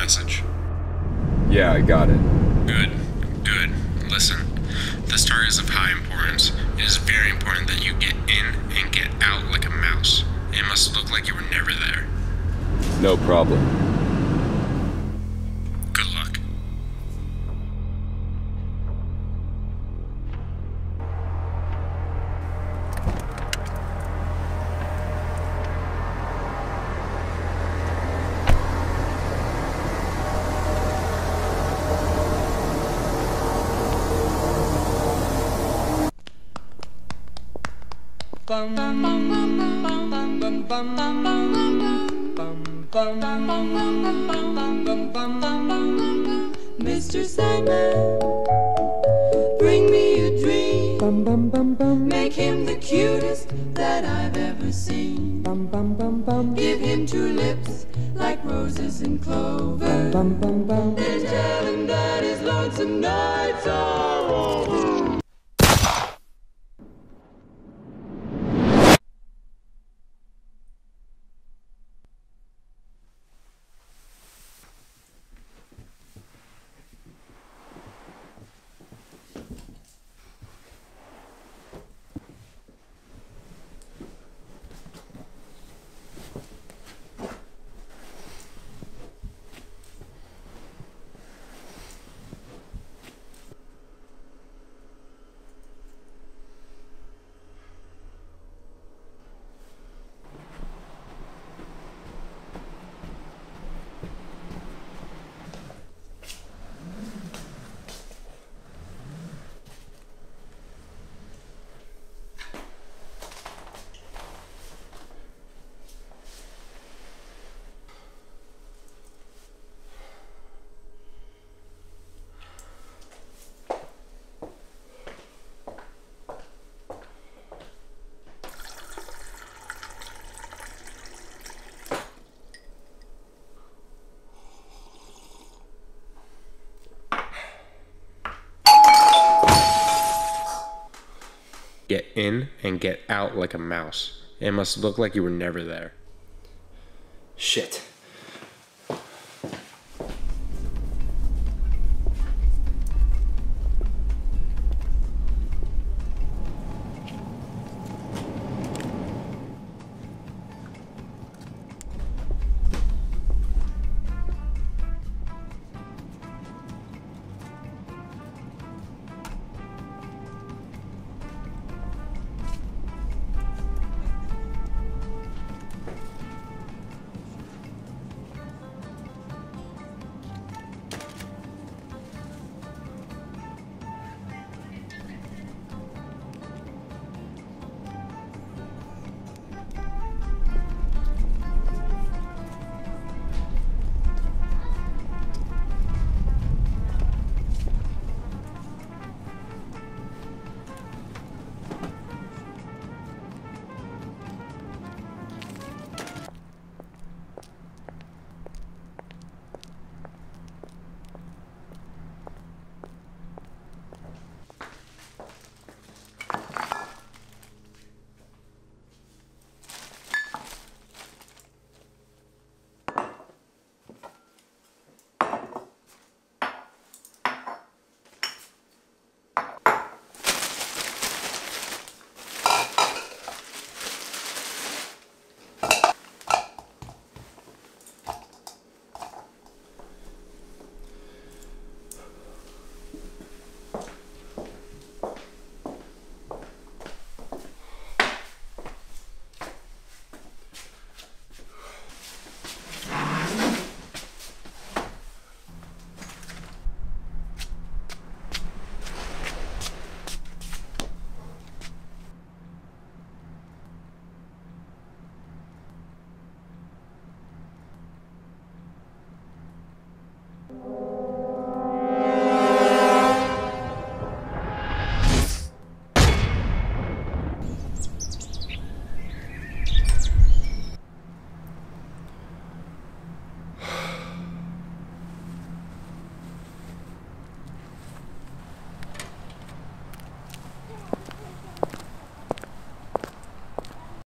message? Yeah, I got it. Good. Good. Listen, this target is of high importance. It is very important that you get in and get out like a mouse. It must look like you were never there. No problem. Good luck. Mr. Sandman, bring me a dream. Make him the cutest that I've ever seen. Give him two lips like roses and clover. And tell him that his lonesome nights are over. Get in and get out like a mouse. It must look like you were never there. Shit.